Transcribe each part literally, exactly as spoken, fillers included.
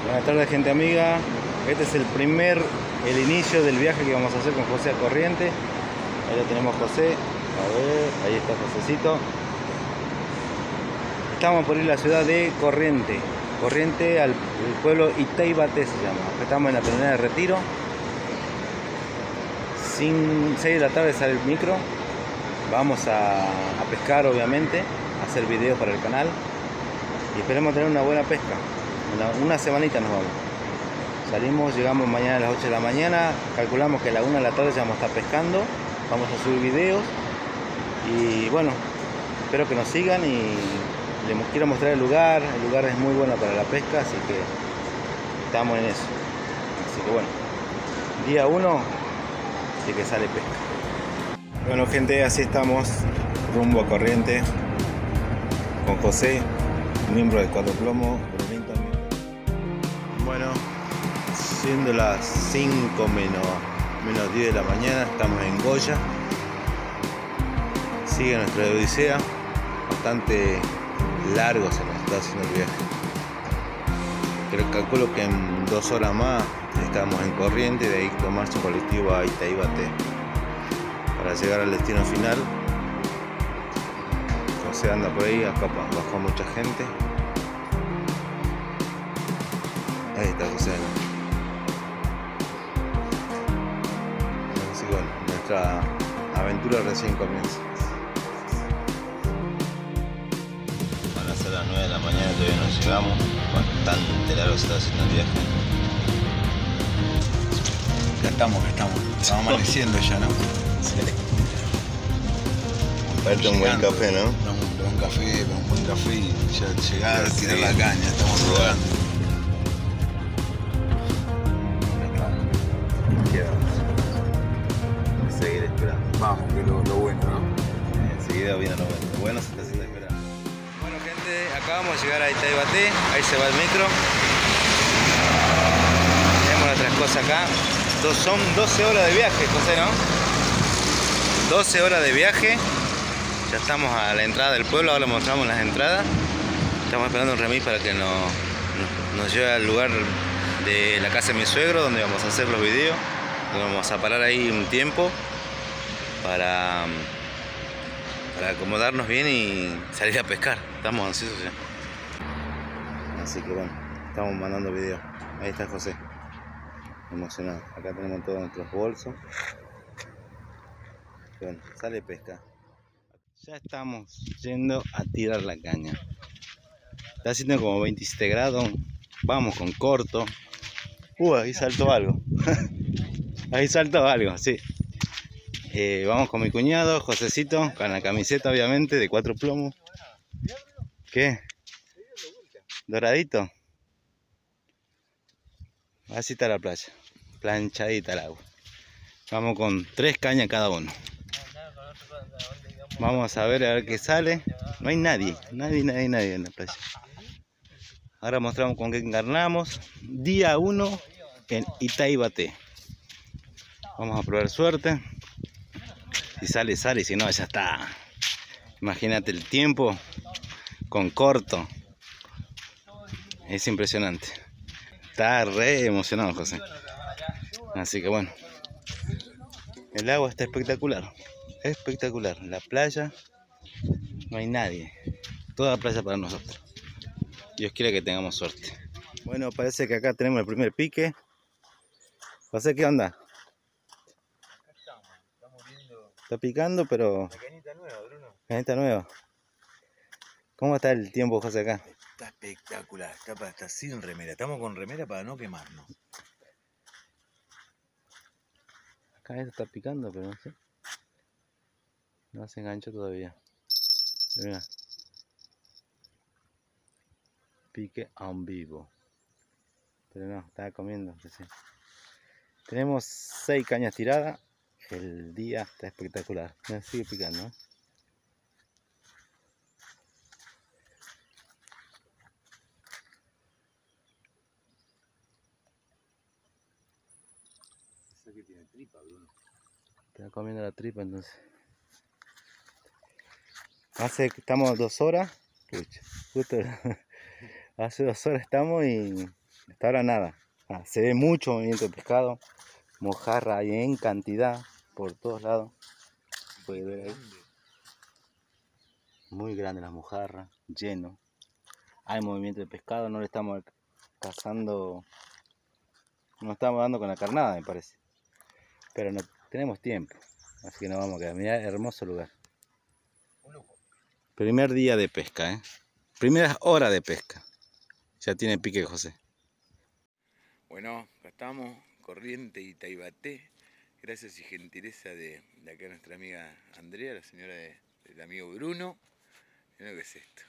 Buenas tardes, gente amiga. Este es el primer, el inicio del viaje que vamos a hacer con José a Corrientes. Ahí lo tenemos José. A ver, ahí está Josecito. Estamos por ir a la ciudad de Corrientes. Corrientes al pueblo Itaibaté se llama. Acá estamos en la peronera de Retiro. seis de la tarde sale el micro. Vamos a, a pescar, obviamente, a hacer videos para el canal. Y esperemos tener una buena pesca. Una, una semanita nos vamos. Salimos, llegamos mañana a las ocho de la mañana. Calculamos que a la una de la tarde ya vamos a estar pescando. Vamos a subir videos. Y bueno, espero que nos sigan y les quiero mostrar el lugar. El lugar es muy bueno para la pesca, así que estamos en eso. Así que bueno, día uno de que sale pesca. Bueno, gente, así estamos rumbo a Corrientes con José, miembro de Cuatro Plomos. Bueno, siendo las cinco menos diez de la mañana, estamos en Goya. Sigue nuestra odisea, bastante largo se nos está haciendo el viaje. Pero calculo que en dos horas más estamos en Corrientes, de ahí tomar su colectivo a Itaibaté para llegar al destino final. José anda por ahí, acá bajó mucha gente. Ahí está José. Así que bueno, nuestra aventura recién comienza. Van a ser las nueve de la mañana, todavía no llegamos. Bastante largo se está haciendo el viaje. Ya estamos, ya estamos. Estamos amaneciendo ya, ¿no? Sí. Falta un buen café, ¿no? Un buen café, un buen café y ya llegar, sí, tirar la caña, estamos rodando. Seguir esperando. Vamos, que lo, lo bueno, ¿no? Enseguida viene lo bueno. Lo bueno se está haciendo esperar. Bueno, gente, acabamos de llegar a Itaibaté. Ahí se va el micro. Tenemos nuestras cosas acá. Dos, son doce horas de viaje, José, ¿no? doce horas de viaje. Ya estamos a la entrada del pueblo. Ahora mostramos las entradas. Estamos esperando un remis para que nos, nos, nos lleve al lugar de la casa de mi suegro, donde vamos a hacer los videos. Vamos a parar ahí un tiempo para, para acomodarnos bien y salir a pescar. Estamos ansiosos ya. Así que bueno, estamos mandando videos. Ahí está José, emocionado. Acá tenemos todos nuestros bolsos. Bueno, sale pesca. Ya estamos yendo a tirar la caña. Está haciendo como veintisiete grados. Vamos con corto. Uh, ahí saltó algo. Ahí saltó algo, sí. Eh, vamos con mi cuñado, Josecito, con la camiseta obviamente de Cuatro Plomos. ¿Qué? ¿Doradito? Así está la playa, planchadita el agua. Vamos con tres cañas cada uno. Vamos a ver a ver qué sale. No hay nadie, nadie, nadie, nadie en la playa. Ahora mostramos con qué encarnamos. Día uno en Itaibaté. Vamos a probar suerte. Si sale, sale, si no, ya está. Imagínate el tiempo con corto. Es impresionante. Está re emocionado José. Así que bueno. El agua está espectacular. Espectacular. La playa, no hay nadie. Toda la playa para nosotros. Dios quiera que tengamos suerte. Bueno, parece que acá tenemos el primer pique. José, ¿qué onda? Está picando, pero... La cañita nueva, Bruno. Cañita nueva. ¿Cómo está el tiempo, José, acá? Está espectacular, está, para, está sin remera. Estamos con remera para no quemarnos. Acá esto está picando, pero no sé. No se enganchó todavía. Mira. Pique en vivo. Pero no, estaba comiendo recién. Tenemos seis cañas tiradas. El día está espectacular. Mira, sigue picando, ¿eh? Esa que tiene tripa, Bruno. Está comiendo la tripa entonces. Hace que estamos dos horas. Pucha, justo hace dos horas estamos y Hasta ahora nada. Ah, se ve mucho movimiento de pescado. Mojarra hay en cantidad por todos lados. Puede ver ahí. Muy grande la mojarra, lleno. Hay movimiento de pescado, no le estamos cazando, no estamos dando con la carnada, me parece. Pero no tenemos tiempo, así que nos vamos a quedar. Mirá, hermoso lugar. Primer día de pesca, ¿eh? Primeras horas de pesca. Ya tiene pique José. Bueno, acá estamos, Corriente y Taibaté. Gracias y gentileza de, de acá nuestra amiga Andrea, la señora de, del amigo Bruno. Mirá lo que es esto.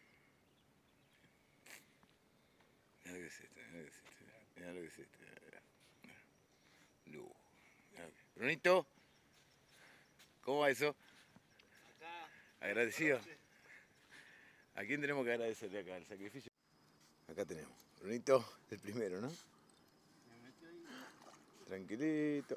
Mirá lo que es esto, mirá lo que es esto. Mirá lo que es esto. Mirá, mirá. Lujo. Mirá lo que- Brunito, ¿cómo va eso? ¿Agradecido? ¿A quién tenemos que agradecerle acá el sacrificio? Acá tenemos. Brunito, el primero, ¿no? Tranquilito.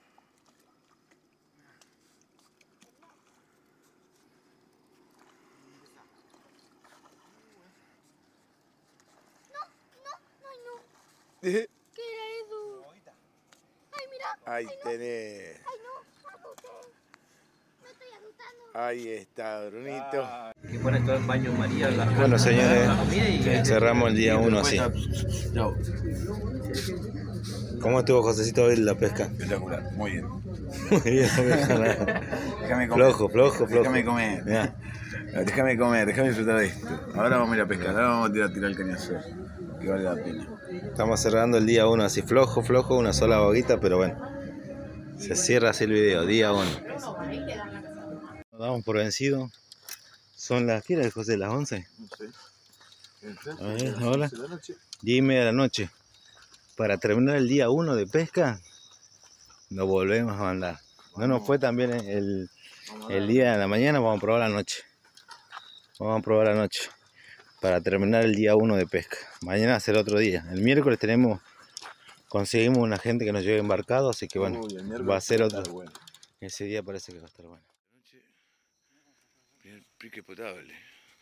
¿Qué era eso? Ay, mira. Ahí ay, no. tenés. Ay, no. Asusté. Me estoy asustando. Ahí está, Brunito. Que pone todo el baño María. La, Bueno, señores, la comida y cerramos el día uno así. Chao. ¿Cómo estuvo Josecito hoy la pesca? Espectacular, muy bien. Muy bien, Déjame comer. flojo, flojo, flojo. Déjame comer. Mirá. Déjame comer, déjame disfrutar de esto. Ahora vamos a ir a pescar, ahora vamos a tirar, tirar el cañazo. Que vale la pena. Estamos cerrando el día uno así flojo, flojo, una sola boguita, pero bueno. Se cierra así el video, día uno. Nos damos por vencido. Son las, ¿qué era José? ¿Las once? No sé. A ver, ahora. de la noche. diez y media de la noche. Para terminar el día uno de pesca, nos volvemos a mandar. No nos fue tan bien el, el día de la mañana, vamos a probar la noche. Vamos a probar la noche. Para terminar el día uno de pesca. Mañana será otro día. El miércoles tenemos, conseguimos una gente que nos lleve embarcado, así que bueno, Uy, el miércoles va a ser va a otro. estar bueno. Ese día parece que va a estar bueno. Noche, primer pique potable.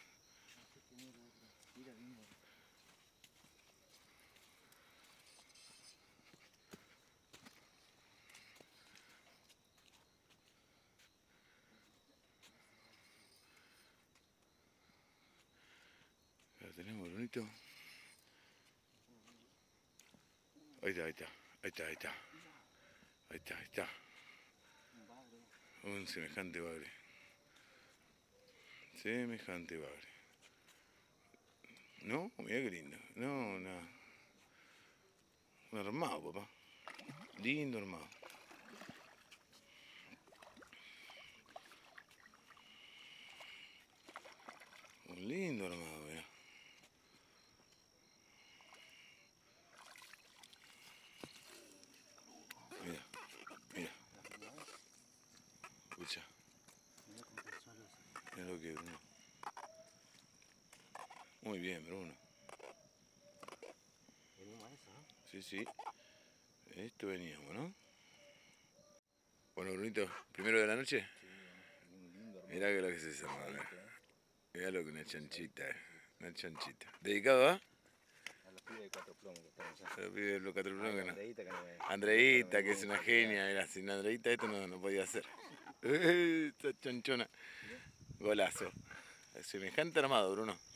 Lo tenemos, Brunito. Ahí está, ahí está, ahí está, ahí está. Ahí está, ahí está. Un semejante bagre. Semejante bagre. ¿No? Mirá qué lindo. No, no. Un armado, papá. Lindo armado. Un lindo armado, mirá. Mira, mira. Escucha. Mira lo que es, Bruno. Muy bien, Bruno. Sí, sí. Esto veníamos, ¿no? Bueno, Brunito, primero de la noche. Mirá que lo que es eso, hermano. Mirá lo que una chanchita, una chanchita. ¿Dedicado a? A los pibes de cuatro plomos que están allá. A los pibes de los cuatro plomos que no. Andreita, que no- Andreita, que es una genia, mira, sin Andreita esto no, no podía hacer. Esta chanchona. Golazo. Semejante armado, Bruno.